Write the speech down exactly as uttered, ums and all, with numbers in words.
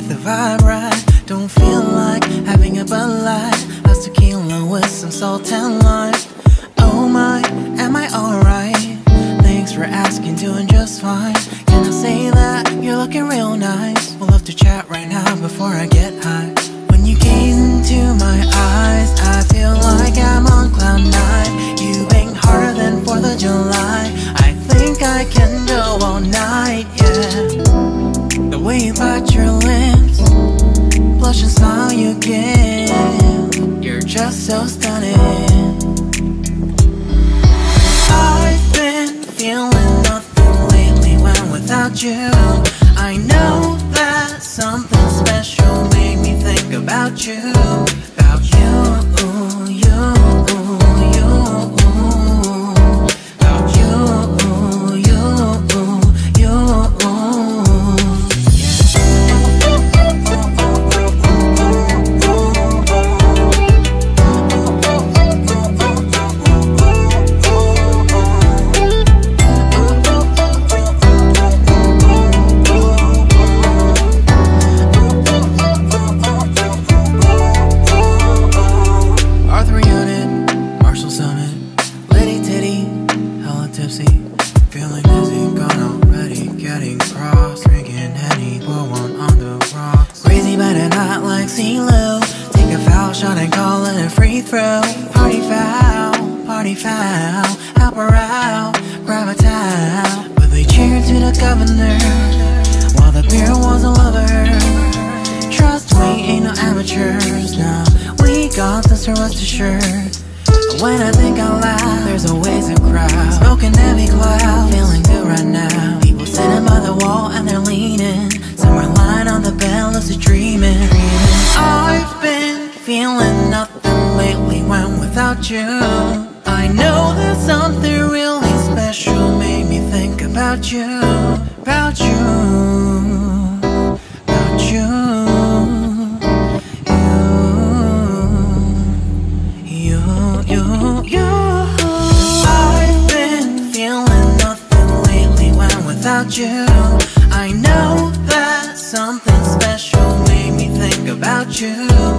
get the vibe right. Don't feel like having a Bud Light. How's tequila with some salt and lime? Oh my, am I alright? Thanks for asking, doing just fine. Can I say that you're looking real nice? We'll love to chat right now before I get high. When you gaze into my eyes, I feel like I'm on cloud nine. You bang harder than fourth of July. I think I can go all night, yeah. The way you bite your lips, blush and smile you give, you're just so stunning. I've been feeling nothing lately when without you. I know that something special made me think about you. About you, you, you. About you, you, you. Feeling dizzy, gone already, getting cross, drinking Henny, pour one on the rocks. Crazy but not like CeeLo. Take a foul shot and call it a free throw. Party foul, party foul, help her out, grab a towel. But they cheered to the governor, while the beer was a lover. Trust we ain't no amateurs, no, we got this, or rest assured. When I think out loud, there's always a crowd, smoking heavy cloud, feeling good right now. People sitting by the wall and they're leaning, some are lying on the bed, lucid dreaming. I've been feeling nothing lately when without you. I know that something really special made me think about you. About you, about you. I've been feeling nothing lately when without you. I know that something special made me think about you.